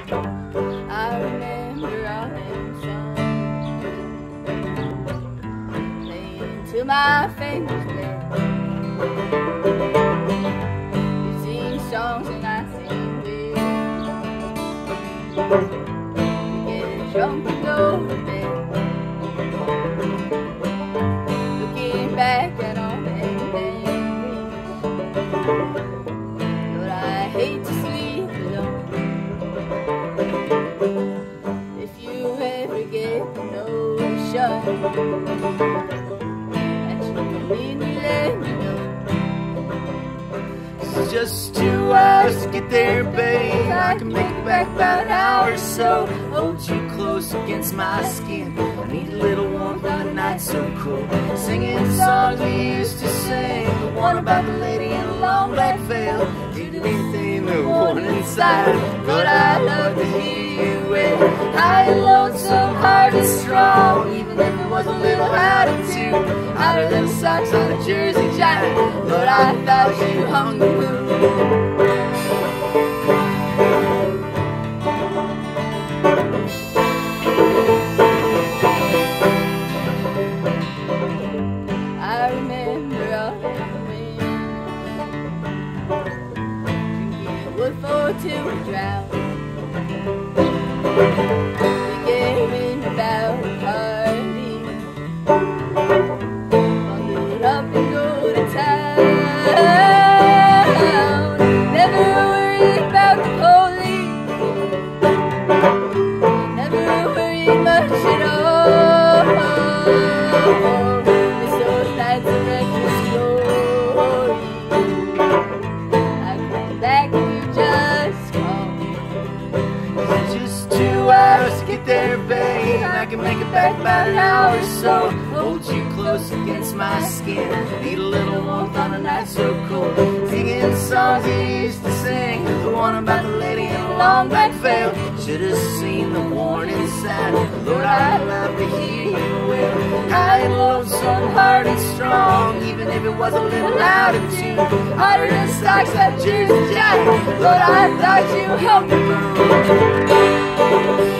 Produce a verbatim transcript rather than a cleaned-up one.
I remember all them songs playing to my fingers bled. You sing songs and I sing with. We get drunk and go to bed, looking back at all them days. But I hate to sleep alone. If you ever get the notion that you need me, let me know. It's just two hours to get there, babe. I can make it back about an hour or so. Hold you close against my skin. I need a little warmth on the night so cool. Singing songs we used to sing, the one about the lady in a long black veil. Did anything the one inside, but I love to hear you with high and lonesome, hard and strong. Even if it was a little attitude, hotter than socks on a Jersey giant. But I thought you hung the moon. I remember all them winds, drinking wood for till we drown. Beginning about a party, bundled up and go to town. Never worried about the police, never worried much at all. Miss those nights of reckless glory. I come back if you just call me. It's just two hours to get there, babe. I can make it back about an hour or so. Hold you close against my skin. Need a little warmth on a night so cool. Singing songs you used to sing, the one about the lady in a long black veil. Should have seen the warning sign. Lord, I'd love to hear you with high and lonesome, hard and strong. Even if it was a little attitude, hotter than stocks at Jersey giant. Lord, I thought you helped me.